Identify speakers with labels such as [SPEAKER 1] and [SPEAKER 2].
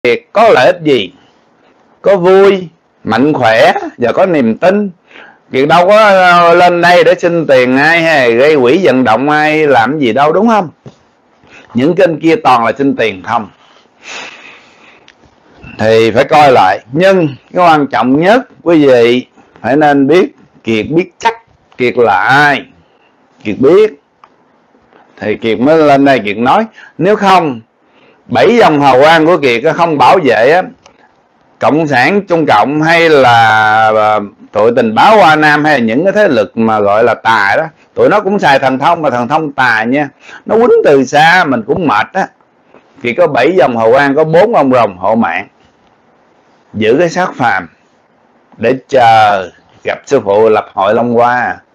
[SPEAKER 1] Kiệt có lợi ích gì? Có vui, mạnh khỏe và có niềm tin. Kiệt đâu có lên đây để xin tiền ai hay gây quỹ vận động ai làm gì đâu, đúng không? Những kênh kia toàn là xin tiền không. Thì phải coi lại. Nhưng cái quan trọng nhất quý vị phải nên biết Kiệt biết chắc Kiệt là ai. Kiệt biết thì Kiệt mới lên đây Kiệt nói. Nếu không 7 dòng hào quang của Kiệt không bảo vệ á, Cộng sản Trung Cộng hay là tụi tình báo Hoa Nam hay là những cái thế lực mà gọi là tà đó, tụi nó cũng xài thần thông, mà thần thông tà nha, nó quýnh từ xa mình cũng mệt á. Kiệt có 7 dòng hào quang, có 4 ông rồng hộ mạng, giữ cái xác phàm để chờ gặp sư phụ lập hội Long Hoa.